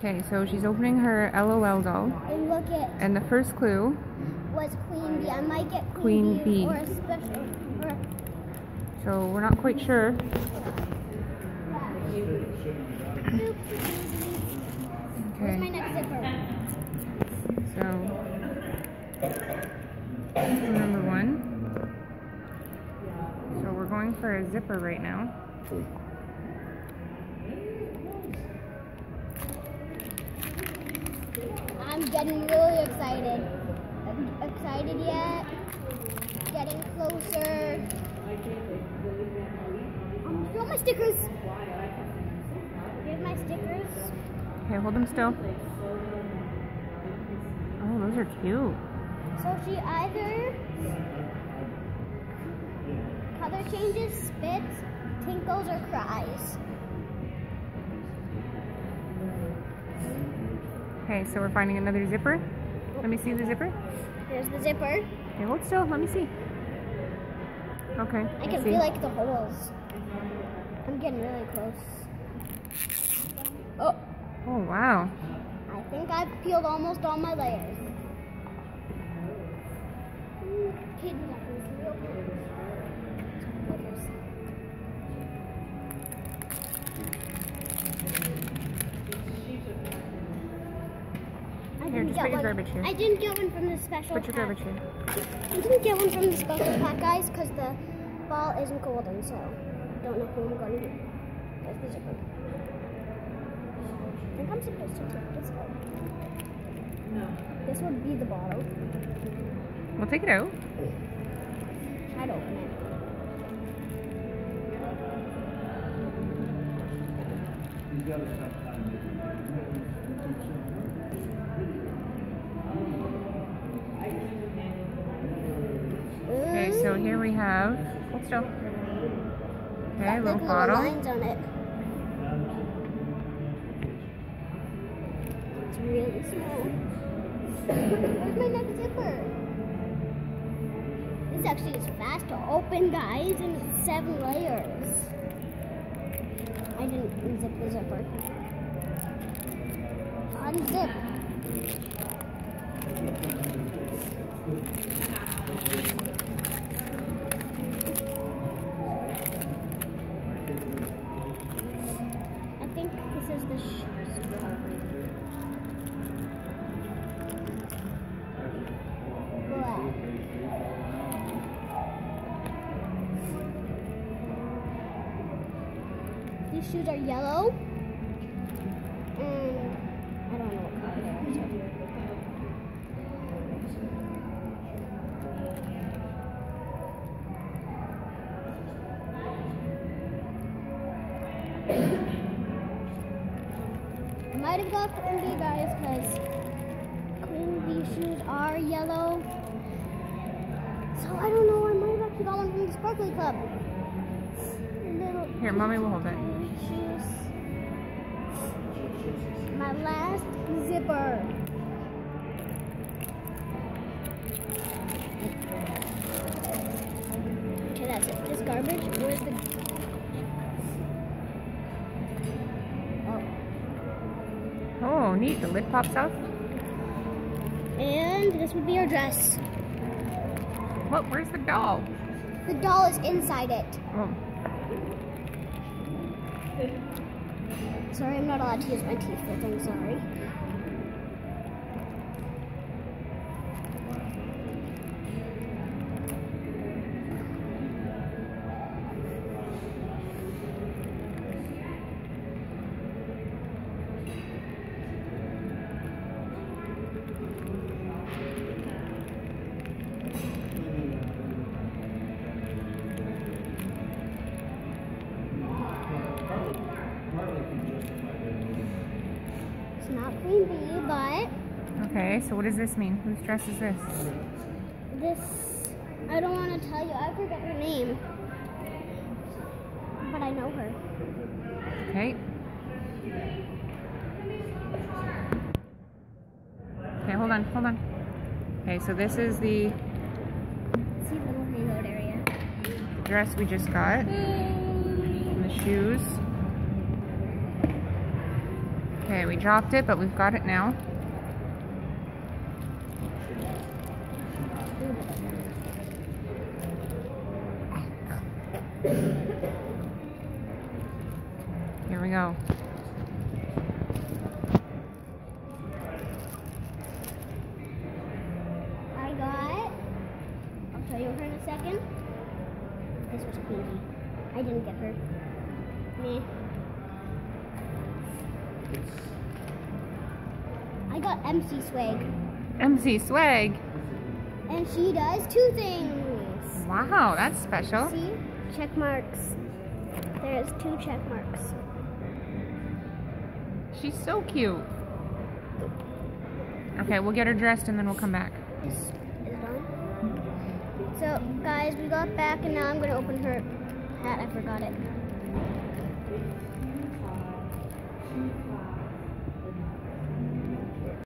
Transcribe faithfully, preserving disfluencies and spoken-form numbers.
Okay, so she's opening her L O L doll. And look at. And the first clue was Queen Bee. I might get Queen, Queen Bee, Bee. or a special. Or so we're not quite sure. Where's my next zipper? So this is number one. So we're going for a zipper right now. I'm getting really excited. Excited yet? Getting closer. Um, show my stickers. Here's my stickers. Okay, hold them still. Oh, those are cute. So she either color changes, spits, tinkles, or cries. Okay, so we're finding another zipper. Let me see the zipper. Here's the zipper. Okay, hold still. Let me see. Okay. I can see. feel like the holes. I'm getting really close. Oh. Oh, wow. I think I've peeled almost all my layers. I Here, just put your garbage here. I didn't get one from the special Put your pack. garbage here. I didn't get one from the special pack, guys, because the ball isn't golden, so I don't know who I'm going to do. There's the zipper. I think I'm supposed to take this out. No. This would be the bottle. We'll take it out. Try to open it. Okay, so here we have. Hold still. Okay, little little bottle. lines on it. It's really small. Where's my next zipper? This actually is fast to open, guys, and it's seven layers. I didn't unzip the zipper. Unzip. I think this is the shoes. Black. These shoes are yellow, and I don't know what color they are. I might have got Queen Bee, guys, because Queen Bee shoes are yellow. So I don't know, I might have actually got one from the Sparkly Club. Little Here, Mommy will hold it. shoes. My last zipper. Okay, that's it. This garbage. Where's the... Oh. Oh, neat. The lid pops off. And this would be our dress. What? Where's the doll? The doll is inside it. Oh. Sorry, I'm not allowed to use my teeth for things, sorry. It's not Queen Bee, but... Okay, so what does this mean? Whose dress is this? This... I don't want to tell you. I forget her name. But I know her. Okay. Okay, hold on, hold on. Okay, so this is the See the little hangout area. dress we just got. And the shoes. Okay, we dropped it, but we've got it now. Here we go. I got, I'll show you her in a second. This was Queenie. I didn't get her. Meh. I got M C Swag. M C Swag. And she does two things. Wow, that's special. See? Check marks. There's two check marks. She's so cute. Okay, we'll get her dressed and then we'll come back. Is, is it on? So, guys, we got back and now I'm going to open her hat. I forgot it.